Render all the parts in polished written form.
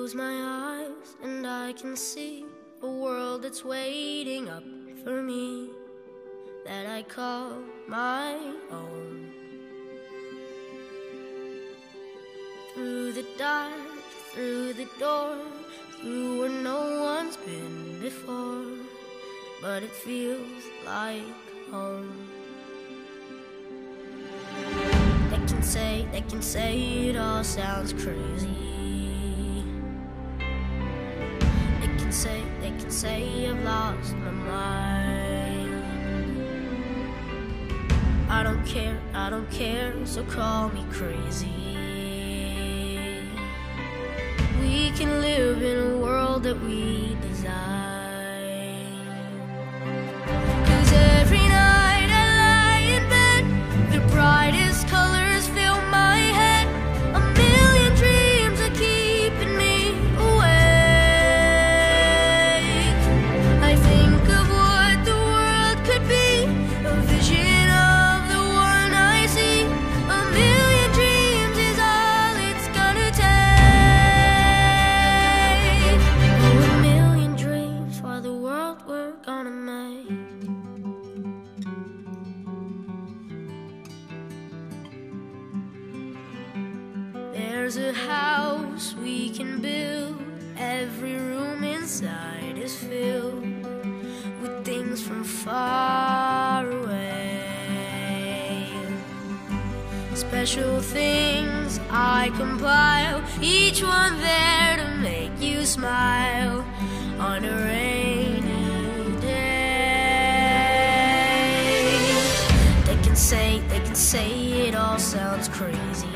close my eyes and I can see a world that's waiting up for me, that I call my own. Through the dark, through the door, through where no one's been before, but it feels like home. They can say it all sounds crazy. They can say I've lost my mind. I don't care, so call me crazy. We can live in a world that we design. 'Cause every night I lie in bed, the brightest colors fill my head. A million dreams are keeping me awake. I think of what the world could be, a vision of the one I see. A million dreams is all it's gonna take. Oh, a million dreams for the world we're gonna make. There's a house we can build. Every room inside is filled with things from far away. Special things I compile, each one there to make you smile on a rainy day. They can say it all sounds crazy.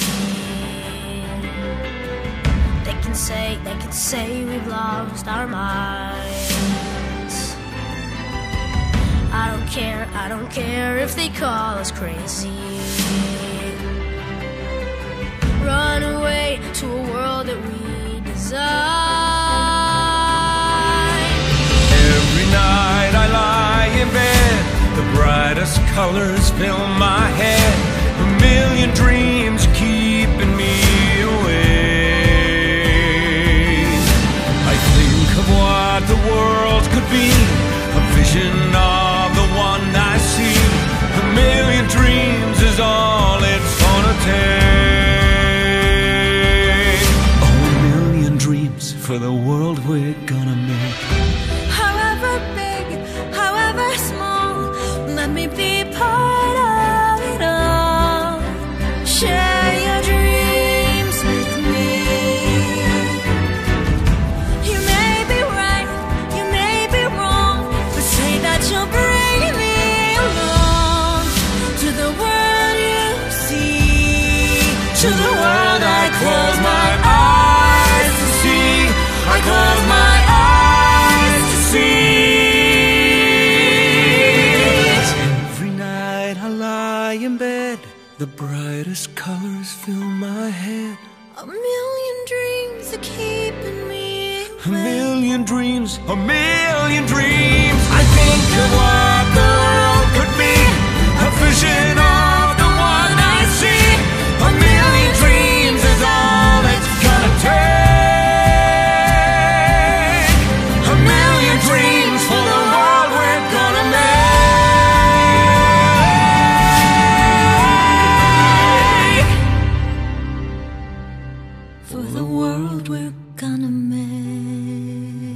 They can say we've lost our minds. I don't care if they call us crazy. Run away to a world that we design. Every night I lie in bed, the brightest colors fill my head. A million dreams keeping me awake. I think of what the world could be, a vision of the one I see. A million dreams is all it's gonna take. Oh, a million dreams for the world we're gonna make. However big, however small, let me be part of it all. Share your dreams with me. You may be right, you may be wrong, but say that you'll bring me along to the world you see, to the world I close my eyes to see. I close my eyes to see. Every night I lie in bed, the brightest colors fill my head. A million dreams are keeping me A million dreams, a million dreams. I think of what the world could be, a vision of the one I see. A million dreams is all it's gonna take. A million dreams for the world we're gonna make. for the world we're gonna make.